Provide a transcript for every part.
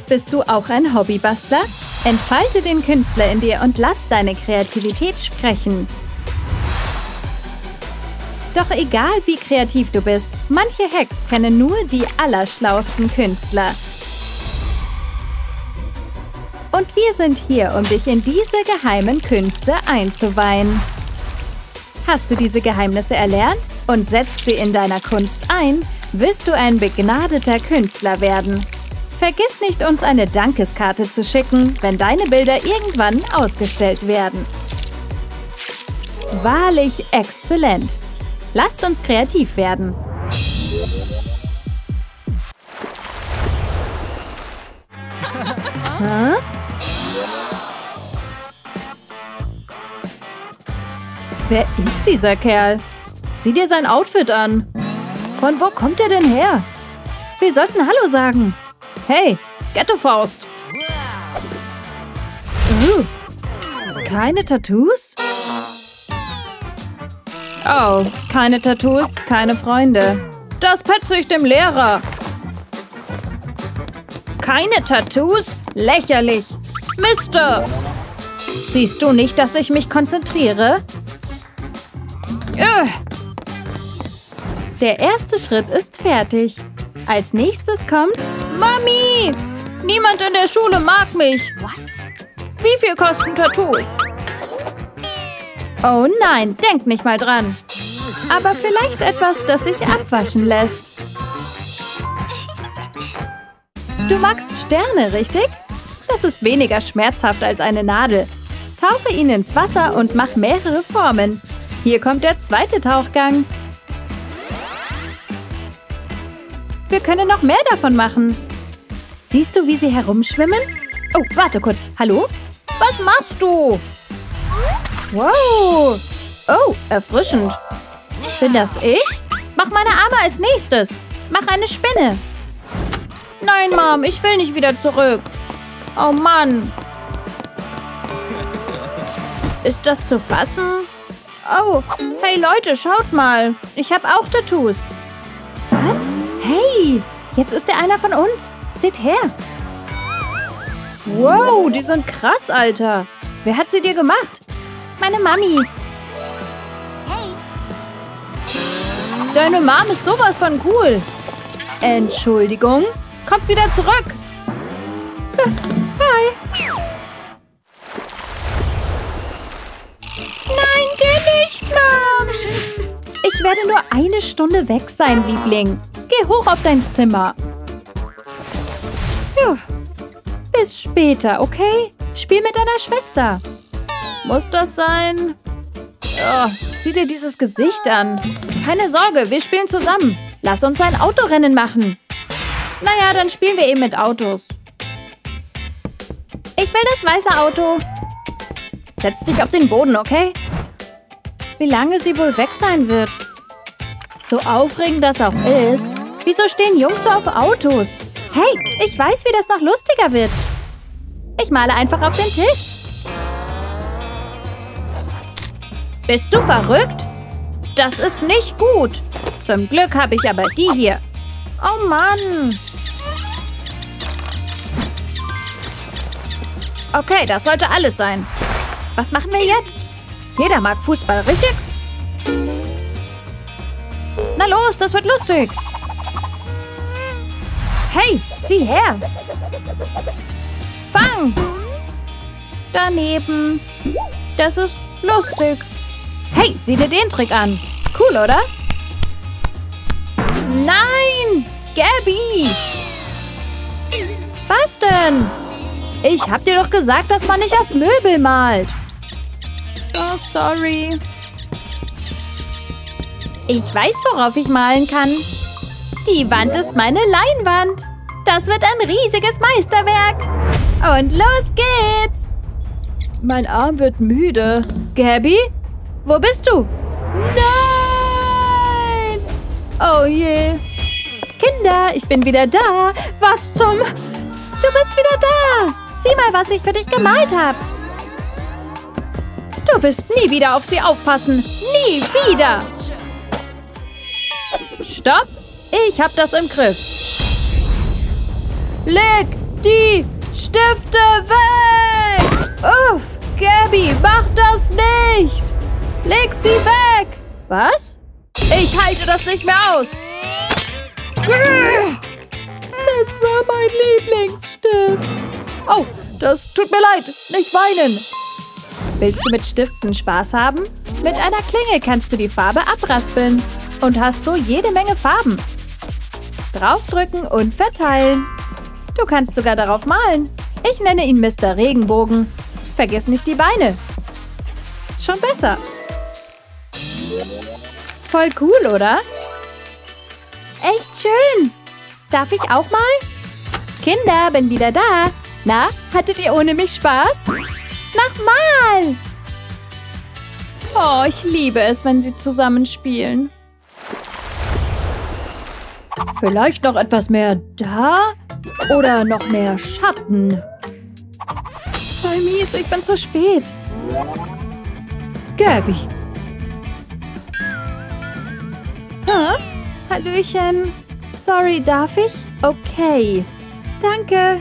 Bist du auch ein Hobbybastler? Entfalte den Künstler in dir und lass deine Kreativität sprechen. Doch egal wie kreativ du bist, manche Hacks kennen nur die allerschlausten Künstler. Und wir sind hier, um dich in diese geheimen Künste einzuweihen. Hast du diese Geheimnisse erlernt und setzt sie in deiner Kunst ein, wirst du ein begnadeter Künstler werden. Vergiss nicht, uns eine Dankeskarte zu schicken, wenn deine Bilder irgendwann ausgestellt werden. Wahrlich exzellent! Lasst uns kreativ werden. Hä? Wer ist dieser Kerl? Sieh dir sein Outfit an. Von wo kommt er denn her? Wir sollten Hallo sagen. Hey, Ghetto-Faust. Keine Tattoos? Oh, keine Tattoos, keine Freunde. Das petze ich dem Lehrer. Keine Tattoos? Lächerlich. Mister! Siehst du nicht, dass ich mich konzentriere? Der erste Schritt ist fertig. Als nächstes kommt Mami! Niemand in der Schule mag mich. Wie viel kosten Tattoos? Oh nein, denk nicht mal dran. Aber vielleicht etwas, das sich abwaschen lässt. Du magst Sterne, richtig? Das ist weniger schmerzhaft als eine Nadel. Tauche ihn ins Wasser und mach mehrere Formen. Hier kommt der zweite Tauchgang. Wir können noch mehr davon machen. Siehst du, wie sie herumschwimmen? Oh, warte kurz. Hallo? Was machst du? Wow. Oh, erfrischend. Bin das ich? Mach meine Arme als nächstes. Mach eine Spinne. Nein, Mom, ich will nicht wieder zurück. Oh Mann. Ist das zu fassen? Oh, hey Leute, schaut mal. Ich habe auch Tattoos. Was? Hey, jetzt ist er einer von uns. Seht her. Wow, die sind krass, Alter. Wer hat sie dir gemacht? Meine Mami. Hey. Deine Mom ist sowas von cool. Entschuldigung. Kommt wieder zurück. Hi. Nein, geh nicht, Mom. Ich werde nur eine Stunde weg sein, Liebling. Geh hoch auf dein Zimmer. Puh. Bis später, okay? Spiel mit deiner Schwester. Muss das sein? Oh, sieh dir dieses Gesicht an. Keine Sorge, wir spielen zusammen. Lass uns ein Autorennen machen. Naja, dann spielen wir eben mit Autos. Ich will das weiße Auto. Setz dich auf den Boden, okay? Wie lange sie wohl weg sein wird. So aufregend das auch ist. Wieso stehen Jungs so auf Autos? Hey, ich weiß, wie das noch lustiger wird. Ich male einfach auf den Tisch. Bist du verrückt? Das ist nicht gut. Zum Glück habe ich aber die hier. Oh Mann. Okay, das sollte alles sein. Was machen wir jetzt? Jeder mag Fußball, richtig? Na los, das wird lustig. Hey, sieh her. Fang. Daneben. Das ist lustig. Hey, sieh dir den Trick an. Cool, oder? Nein! Gabby! Was denn? Ich hab dir doch gesagt, dass man nicht auf Möbel malt. Oh, sorry. Ich weiß, worauf ich malen kann. Die Wand ist meine Leinwand. Das wird ein riesiges Meisterwerk. Und los geht's. Mein Arm wird müde. Gabby? Wo bist du? Nein! Oh je. Kinder, ich bin wieder da. Was zum... Du bist wieder da. Sieh mal, was ich für dich gemalt habe. Du wirst nie wieder auf sie aufpassen. Nie wieder. Stopp. Ich hab das im Griff. Leg! die Stifte weg! Uff, Gabby, mach das nicht! Leg sie weg! Was? Ich halte das nicht mehr aus! Das war mein Lieblingsstift. Oh, das tut mir leid. Nicht weinen. Willst du mit Stiften Spaß haben? Mit einer Klinge kannst du die Farbe abraspeln. Und hast so jede Menge Farben. Draufdrücken und verteilen. Du kannst sogar darauf malen. Ich nenne ihn Mr. Regenbogen. Vergiss nicht die Beine. Schon besser. Voll cool, oder? Echt schön. Darf ich auch mal? Kinder, bin wieder da. Na, hattet ihr ohne mich Spaß? Nochmal! Oh, ich liebe es, wenn sie zusammen spielen. Vielleicht noch etwas mehr da? Oder noch mehr Schatten? Voll mies, ich bin zu spät. Gabby. Hä? Hallöchen. Sorry, darf ich? Okay. Danke.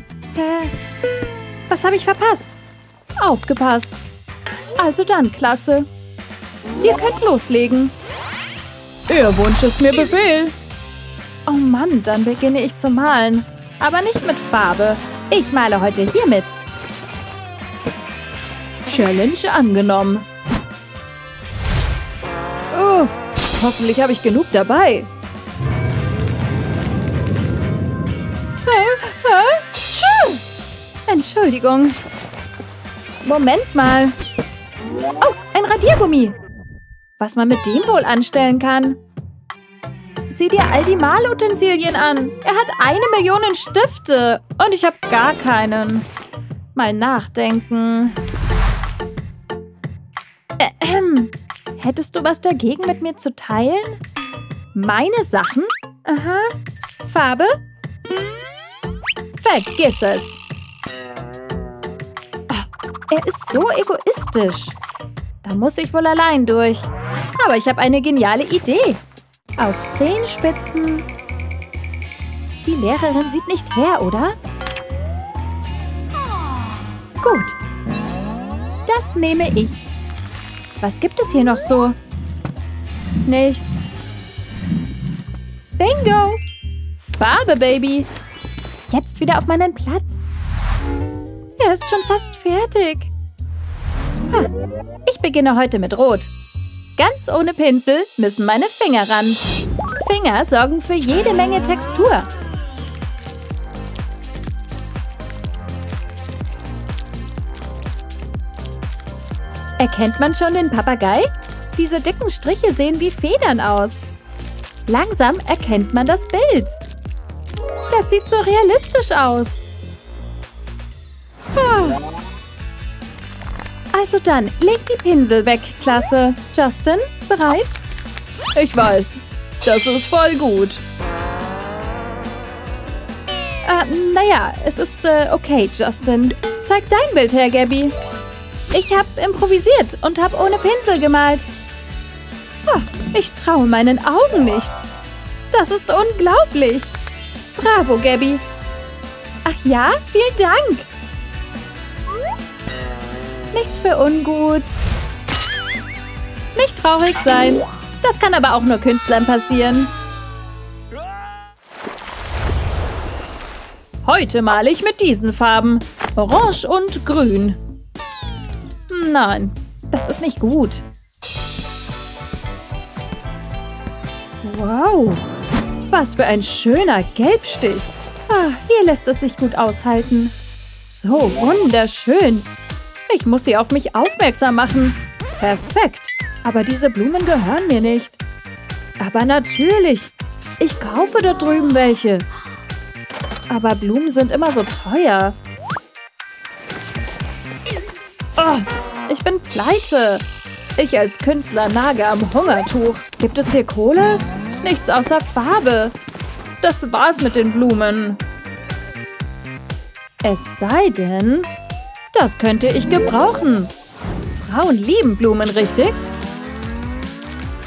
Was habe ich verpasst? Aufgepasst. Also dann, Klasse. Ihr könnt loslegen. Ihr Wunsch ist mir Befehl. Oh Mann, dann beginne ich zu malen. Aber nicht mit Farbe. Ich male heute hiermit. Challenge angenommen. Hoffentlich habe ich genug dabei. Entschuldigung. Moment mal. Oh, ein Radiergummi. Was man mit dem wohl anstellen kann. Sieh dir all die Malutensilien an. Er hat 1 Million Stifte. Und ich habe gar keinen. Mal nachdenken. Hättest du was dagegen, mit mir zu teilen? Meine Sachen? Aha. Farbe? Vergiss es. Oh, er ist so egoistisch. Da muss ich wohl allein durch. Aber ich habe eine geniale Idee. Auf Zehenspitzen. Die Lehrerin sieht nicht her, oder? Gut. Das nehme ich. Was gibt es hier noch so? Nichts. Bingo! Farbe, Baby. Jetzt wieder auf meinen Platz. Er ist schon fast fertig. Ich beginne heute mit Rot. Ganz ohne Pinsel müssen meine Finger ran. Finger sorgen für jede Menge Textur. Erkennt man schon den Papagei? Diese dicken Striche sehen wie Federn aus. Langsam erkennt man das Bild. Das sieht so realistisch aus. Also dann, leg die Pinsel weg, Klasse. Justin, bereit? Ich weiß, das ist voll gut. Naja, es ist okay, Justin. Zeig dein Bild her, Gabby. Ich habe improvisiert und habe ohne Pinsel gemalt. Ich traue meinen Augen nicht. Das ist unglaublich. Bravo, Gabby. Ach ja, vielen Dank. Nichts für ungut. Nicht traurig sein. Das kann aber auch nur Künstlern passieren. Heute male ich mit diesen Farben. Orange und Grün. Nein, das ist nicht gut. Wow, was für ein schöner Gelbstich. Hier lässt es sich gut aushalten. So wunderschön. Ich muss sie auf mich aufmerksam machen. Perfekt. Aber diese Blumen gehören mir nicht. Aber natürlich. Ich kaufe da drüben welche. Aber Blumen sind immer so teuer. Ich bin pleite. Ich als Künstler nage am Hungertuch. Gibt es hier Kohle? Nichts außer Farbe. Das war's mit den Blumen. Es sei denn, das könnte ich gebrauchen. Frauen lieben Blumen, richtig?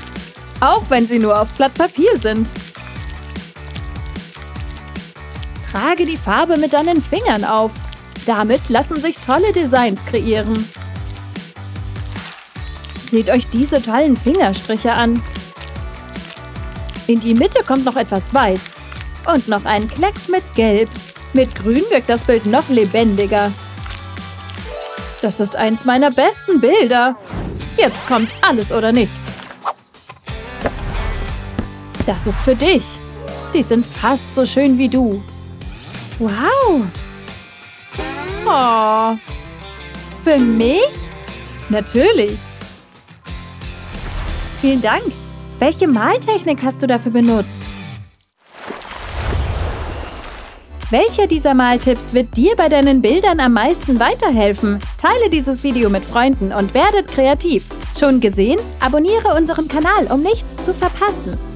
Auch wenn sie nur auf Blatt Papier sind. Trage die Farbe mit deinen Fingern auf. Damit lassen sich tolle Designs kreieren. Seht euch diese tollen Fingerstriche an. In die Mitte kommt noch etwas Weiß. Und noch ein Klecks mit Gelb. Mit Grün wirkt das Bild noch lebendiger. Das ist eins meiner besten Bilder. Jetzt kommt alles oder nichts. Das ist für dich. Die sind fast so schön wie du. Wow. Oh. Für mich? Natürlich. Vielen Dank. Welche Maltechnik hast du dafür benutzt? Welcher dieser Maltipps wird dir bei deinen Bildern am meisten weiterhelfen? Teile dieses Video mit Freunden und werdet kreativ. Schon gesehen? Abonniere unseren Kanal, um nichts zu verpassen.